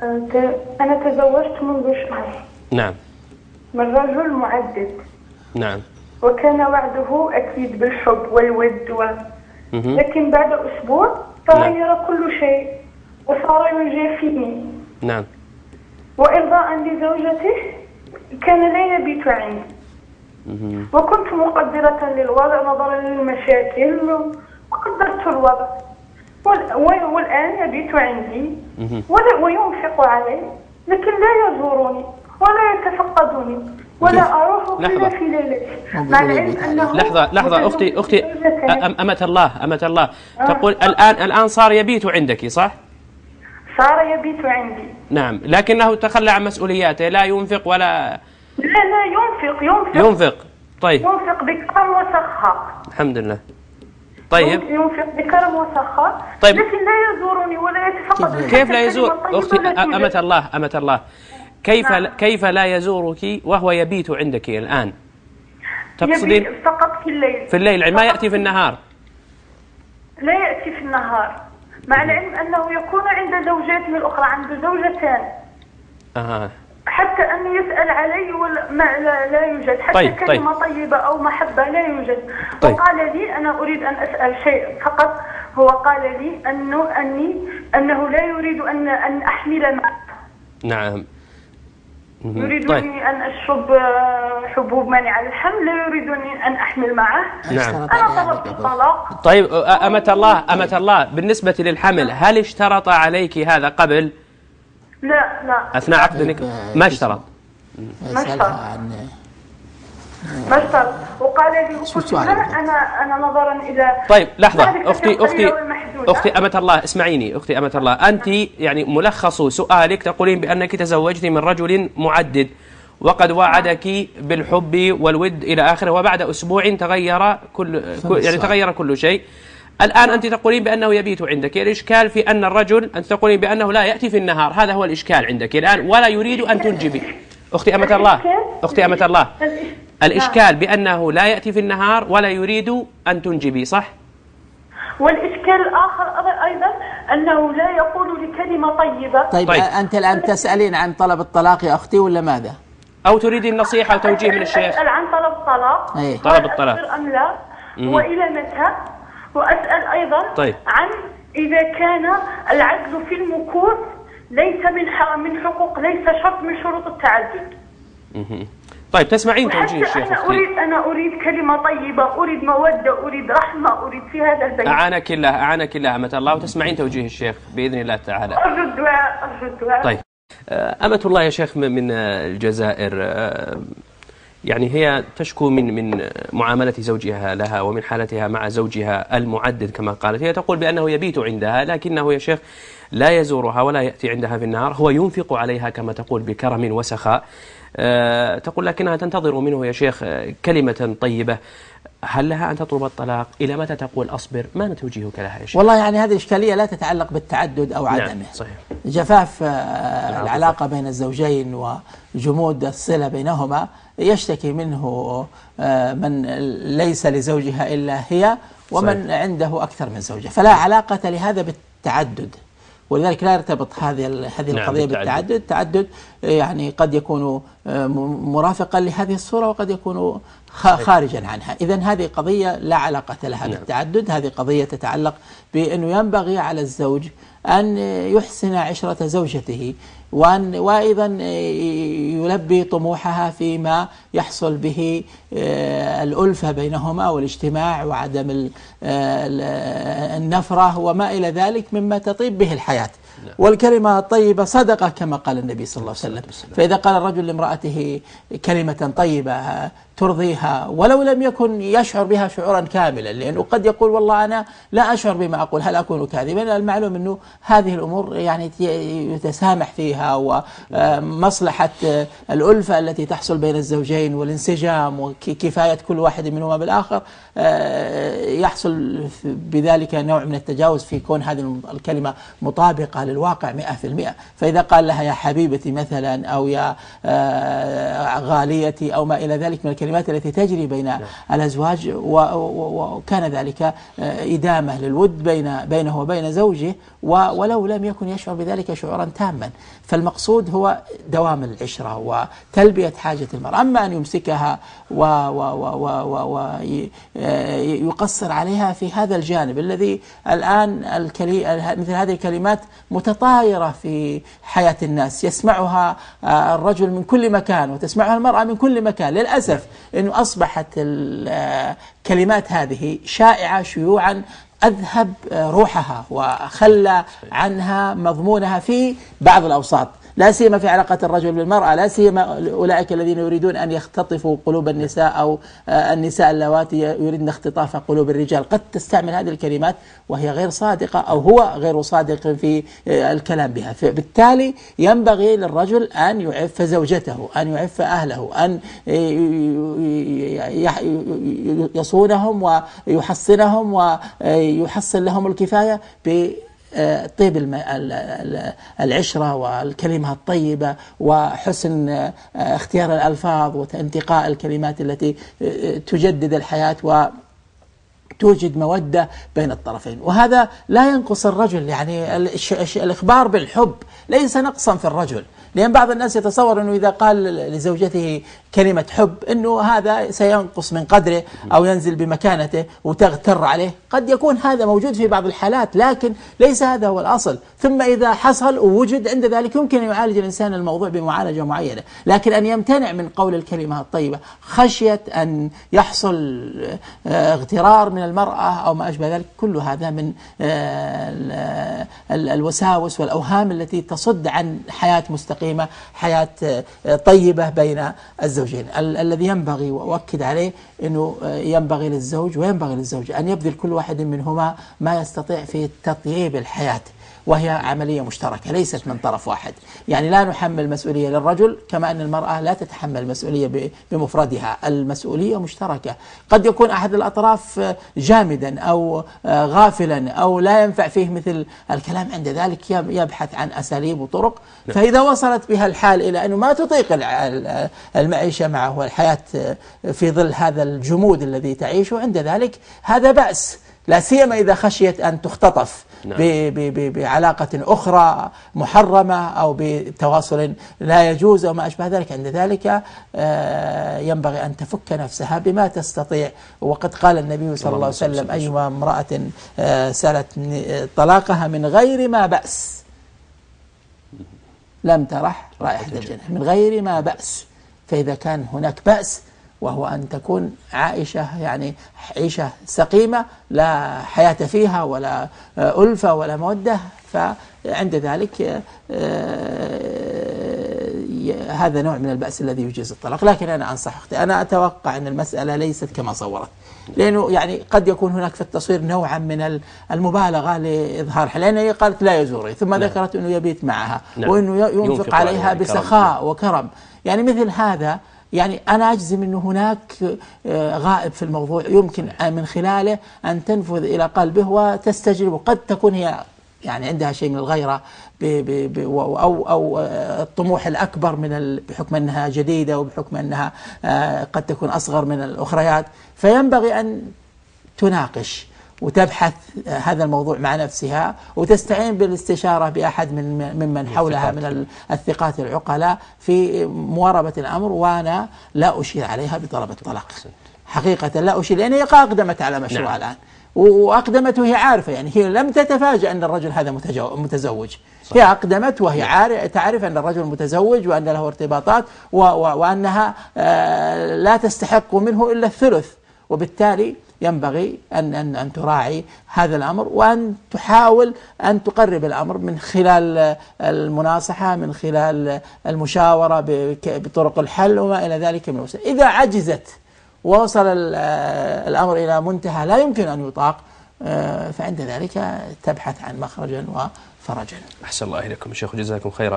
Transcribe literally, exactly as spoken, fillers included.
أنا تزوجت منذ شهر. نعم. من رجل معدد. نعم. وكان وعده أكيد بالحب والود و... مه. لكن بعد أسبوع تغير نعم. كل شيء وصار يجافيني. نعم. وإرضاء لزوجته كان لا يبيت عندي. مه. وكنت مقدرة للوضع نظرا للمشاكل وقدرت الوضع، والآن يبيت عندي وينفق علي، لكن لا يزورني ولا يتفقدني ولا أروح إلا في ليلتي، مع العلم أنه لحظة لحظة أختي أختي أمة الله أمة الله آه. تقول الآن الآن صار يبيت عندك صح؟ صار يبيت عندي. نعم، لكنه تخلى عن مسؤولياته، لا ينفق ولا لا لا ينفق ينفق ينفق طيب ينفق بكرم وسخاء. الحمد لله. طيب ينفق بكرم وسخاء. طيب. لكن لا يزورني ولا يتفقد. كيف لا يزور أختي أمة الله أمة الله كيف نعم. كيف لا يزورك وهو يبيت عندك الآن؟ تقصدين فقط في الليل. في الليل ما يأتي في النهار؟ لا يأتي في النهار، مع العلم أنه يكون عند زوجاته الأخرى، عنده زوجتان. آه. حتى أن يسأل علي ولا ما لا, لا يوجد حتى طيب. كلمة طيب. طيبة أو محبة لا يوجد. طيب. وقال لي أنا أريد أن أسأل شيء فقط، هو قال لي أنه أني أنه لا يريد أن أن أحمل معه. نعم. يريدني طيب. أن أشرب حبوب مانعة للحمل، لا يريدني أن أحمل معه. نعم. أنا طلبت الطلاق. طيب أمة الله أمة الله بالنسبة للحمل هل اشترط عليك هذا قبل؟ لا لا. أثناء عقد النكاح ما اشترط. ما اشترط. ما اشترط. وقال لي قلت له أنا أنا نظرا إلى. طيب لحظة أختي أختي أختي أمة الله اسمعيني أختي أمة الله، أنت يعني ملخص سؤالك تقولين بأنك تزوجت من رجل معدد وقد وعدك بالحب والود إلى آخره، وبعد أسبوع تغير كل يعني تغير كل شيء. الآن أنت تقولين بأنه يبيت عندك، الإشكال في أن الرجل أنت تقولين بأنه لا يأتي في النهار، هذا هو الإشكال عندك الآن، ولا يريد أن تنجبي. أختي أمة الله أختي أمة الله الإشكال بأنه لا يأتي في النهار ولا يريد أن تنجبي صح؟ والإشكال الآخر أيضا أنه لا يقول لي كلمة طيبة. طيب, طيب أنت الآن تسألين عن طلب الطلاق يا أختي ولا ماذا؟ أو تريدين نصيحة أو توجيه من الشيخ؟ أسأل عن طلب الطلاق. أيه. طلب الطلاق أم لا؟ وإلى متى؟ وأسأل أيضا طيب. عن إذا كان العدل في المكوث ليس من من حقوق، ليس شرط من شروط التعدد. طيب تسمعين توجيه الشيخ أنا أختي. أريد أنا أريد كلمة طيبة، أريد مودة، أريد رحمة، أريد في هذا البيت. أعانك الله أعانك الله أمة الله، وتسمعين توجيه الشيخ بإذن الله تعالى. أرجو الدعاء أرجو الدعاء. طيب أمة الله يا شيخ من الجزائر، يعني هي تشكو من من معاملة زوجها لها ومن حالتها مع زوجها المعدد كما قالت. هي تقول بأنه يبيت عندها لكنه يا شيخ لا يزورها ولا يأتي عندها في النهار، هو ينفق عليها كما تقول بكرم وسخاء. أه تقول لكنها تنتظر منه يا شيخ كلمة طيبة. هل لها أن تطلب الطلاق؟ إلى متى تقول أصبر؟ ما توجيهك لها يا شيخ؟ والله يعني هذه إشكالية لا تتعلق بالتعدد أو عدمه. نعم صحيح. جفاف العلاقة بين الزوجين وجمود الصلة بينهما يشتكي منه من ليس لزوجها إلا هي ومن صحيح. عنده أكثر من زوجة، فلا علاقة لهذا بالتعدد، ولذلك لا يرتبط هذه هذه نعم القضية بالتعدد. التعدد يعني قد يكون مرافقا لهذه الصورة وقد يكون خارجا عنها. إذن هذه قضية لا علاقة لها نعم. بالتعدد، هذه قضية تتعلق بأنه ينبغي على الزوج أن يحسن عشرة زوجته وأن وأيضا يلبي طموحها فيما يحصل به الألفة بينهما والاجتماع وعدم النفرة وما إلى ذلك مما تطيب به الحياة. والكلمة الطيبة صدقة كما قال النبي صلى الله عليه وسلم. فإذا قال الرجل لامرأته كلمة طيبة ترضيها ولو لم يكن يشعر بها شعورا كاملا، لأنه قد يقول والله أنا لا أشعر بما أقول، هل أكون كاذبا؟ المعلوم أنه هذه الأمور يعني يتسامح فيها، ومصلحة الألفة التي تحصل بين الزوجين والانسجام وكفاية كل واحد منهما بالآخر يحصل بذلك نوع من التجاوز في كون هذه الكلمة مطابقة للواقع مئة في المئة. فإذا قال لها يا حبيبتي مثلا أو يا غاليتي أو ما إلى ذلك من الكلمة الكلمات التي تجري بين الأزواج، وكان ذلك إدامة للود بين بينه وبين زوجه، ولو لم يكن يشعر بذلك شعورا تاما. فالمقصود هو دوام العشرة وتلبية حاجة المرأة. أما أن يمسكها ويقصر عليها في هذا الجانب الذي الآن مثل هذه الكلمات متطايرة في حياة الناس، يسمعها الرجل من كل مكان وتسمعها المرأة من كل مكان. للأسف أنه أصبحت الكلمات هذه شائعة شيوعا أذهب روحها وخلى عنها مضمونها في بعض الأوساط، لا سيما في علاقة الرجل بالمرأة، لا سيما أولئك الذين يريدون أن يختطفوا قلوب النساء أو النساء اللواتي يريدن اختطاف قلوب الرجال. قد تستعمل هذه الكلمات وهي غير صادقة أو هو غير صادق في الكلام بها. فبالتالي ينبغي للرجل أن يعف زوجته، أن يعف أهله، أن يصونهم ويحصنهم ويحصل لهم الكفاية ب طيب العشرة والكلمة الطيبة وحسن اختيار الألفاظ وانتقاء الكلمات التي تجدد الحياة وتوجد مودة بين الطرفين. وهذا لا ينقص الرجل، يعني الإخبار بالحب ليس نقصا في الرجل، لأن بعض الناس يتصور أنه إذا قال لزوجته كلمة حب أنه هذا سينقص من قدره أو ينزل بمكانته وتغتر عليه. قد يكون هذا موجود في بعض الحالات، لكن ليس هذا هو الأصل. ثم إذا حصل ووجد عند ذلك يمكن أن يعالج الإنسان الموضوع بمعالجة معينة، لكن أن يمتنع من قول الكلمة الطيبة خشية أن يحصل اغترار من المرأة أو ما أشبه ذلك، كل هذا من الوساوس والأوهام التي تصد عن حياة مستقيمة، حياة طيبة بين الزوجين. الذي ينبغي وأؤكد عليه أنه ينبغي للزوج وينبغي للزوجة أن يبذل كل واحد منهما ما يستطيع في تطييب الحياة، وهي عملية مشتركة ليست من طرف واحد. يعني لا نحمل مسؤولية للرجل كما أن المرأة لا تتحمل مسؤولية بمفردها، المسؤولية مشتركة. قد يكون أحد الأطراف جامدا أو غافلا أو لا ينفع فيه مثل الكلام، عند ذلك يبحث عن أساليب وطرق. فإذا وصلت بها الحال إلى أنه ما تطيق المعيشة معه والحياة في ظل هذا الجمود الذي تعيشه، عند ذلك هذا بأس، لا سيما إذا خشيت أن تختطف نعم. بعلاقة أخرى محرمة أو بتواصل لا يجوز أو ما أشبه ذلك. عند ذلك ينبغي أن تفك نفسها بما تستطيع. وقد قال النبي صلى الله عليه وسلم: أيما امرأة سألت طلاقها من غير ما بأس لم ترح رائحة الجنة، من غير ما بأس. فإذا كان هناك بأس وهو أن تكون عائشة يعني عيشة سقيمة لا حياة فيها ولا ألفة ولا مودة، فعند ذلك هذا نوع من البأس الذي يجيز الطلاق. لكن أنا أنصح أختي، أنا أتوقع أن المسألة ليست كما صورت، لأنه يعني قد يكون هناك في التصوير نوعا من المبالغة لإظهار حل، لأنه قالت لا يزوري ثم نعم. ذكرت أنه يبيت معها نعم. وأنه ينفق, ينفق عليها بسخاء كرم. وكرم. يعني مثل هذا يعني أنا أجزم أنه هناك غائب في الموضوع يمكن من خلاله أن تنفذ إلى قلبه وتستجلب. قد تكون هي يعني عندها شيء من الغيرة ب ب ب أو, أو الطموح الأكبر من بحكم أنها جديدة وبحكم أنها قد تكون أصغر من الأخريات، فينبغي أن تناقش وتبحث هذا الموضوع مع نفسها وتستعين بالاستشارة بأحد من ممن حولها من الثقات العقلاء في مواربة الأمر. وأنا لا أشير عليها بطلب الطلاق حقيقة، لا أشير، لأن هي أقدمت على مشروع نعم. الآن وأقدمت وهي عارفة، يعني هي لم تتفاجأ أن الرجل هذا متزوج، صحيح. هي أقدمت وهي عارف تعرف أن الرجل متزوج وأن له ارتباطات وأنها لا تستحق منه إلا الثلث، وبالتالي ينبغي أن, أن, أن تراعي هذا الأمر وأن تحاول أن تقرب الأمر من خلال المناصحة، من خلال المشاورة بطرق الحل وما إلى ذلك من وسائل. إذا عجزت ووصل الأمر إلى منتهى لا يمكن أن يطاق، فعند ذلك تبحث عن مخرجا وفرجا. أحسن الله إليكم شيخ، جزاكم خيرا.